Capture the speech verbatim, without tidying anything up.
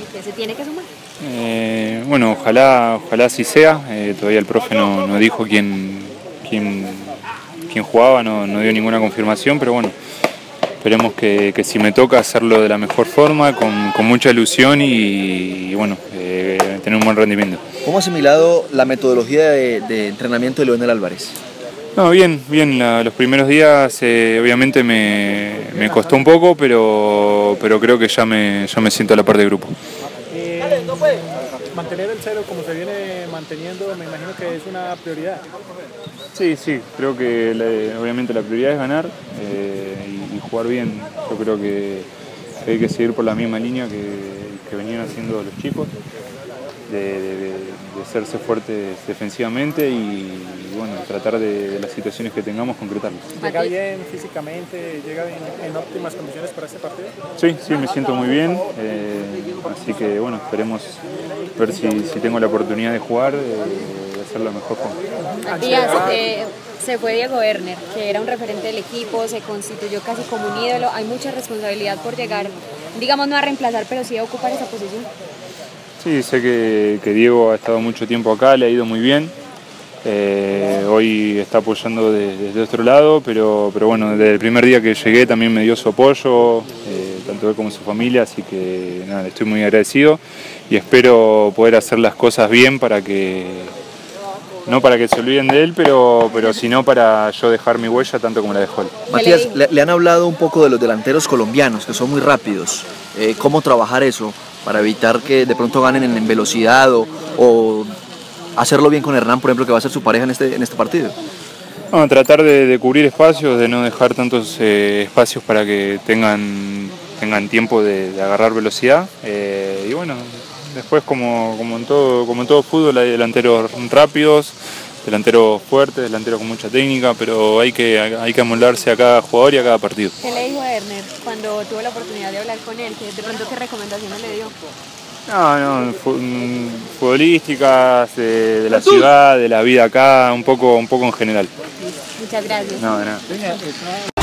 que se tiene que sumar. Eh, bueno, ojalá, ojalá así sea. Eh, todavía el profe no, no dijo quién, quién, quién jugaba, no, no dio ninguna confirmación, pero bueno, esperemos que, que si me toca hacerlo de la mejor forma, con, con mucha ilusión y, y bueno, eh, tener un buen rendimiento. ¿Cómo ha asimilado la metodología de, de entrenamiento de Leonel Álvarez? No, bien, bien, la, los primeros días eh, obviamente me, me costó un poco, pero, pero creo que ya me, ya me siento a la par del grupo. Eh, mantener el cero como se viene manteniendo, me imagino que es una prioridad. Sí, sí, creo que la, obviamente la prioridad es ganar eh, y, y jugar bien. Yo creo que hay que seguir por la misma línea que, que venían haciendo los chicos, de, de, de serse fuertes defensivamente y, y bueno, tratar de, de las situaciones que tengamos concretarlas. ¿Llega bien físicamente? ¿Llega en, en óptimas condiciones para este partido? Sí, sí, me siento muy bien, eh, así que bueno, esperemos ver si, si tengo la oportunidad de jugar, eh, de hacer la mejor forma. Matías, eh, se fue Diego Werner, que era un referente del equipo, se constituyó casi como un ídolo, hay mucha responsabilidad por llegar, digamos no a reemplazar, pero sí a ocupar esa posición. Sí, sé que, que Diego ha estado mucho tiempo acá, le ha ido muy bien. Eh, hoy está apoyando de, desde otro lado, pero, pero bueno, desde el primer día que llegué también me dio su apoyo, eh, tanto él como su familia, así que nada, estoy muy agradecido y espero poder hacer las cosas bien para que, no para que se olviden de él, pero, pero sino para yo dejar mi huella tanto como la dejó él. Matías, le, le han hablado un poco de los delanteros colombianos, que son muy rápidos. Eh, ¿Cómo trabajar eso para evitar que de pronto ganen en velocidad o, o hacerlo bien con Hernán, por ejemplo, que va a ser su pareja en este, en este partido? No, tratar de, de cubrir espacios, de no dejar tantos eh, espacios para que tengan, tengan tiempo de, de agarrar velocidad. Eh, y bueno, después como, como, en todo, como en todo fútbol hay delanteros rápidos, delanteros fuertes, delanteros con mucha técnica, pero hay que, hay que amoldarse a cada jugador y a cada partido. ¿Qué le dijo a Werner cuando tuvo la oportunidad de hablar con él? ¿De pronto qué recomendaciones le dio? No, no, futbolísticas, de, de la ciudad, de la vida acá, un poco, un poco en general. Muchas gracias. No, de nada.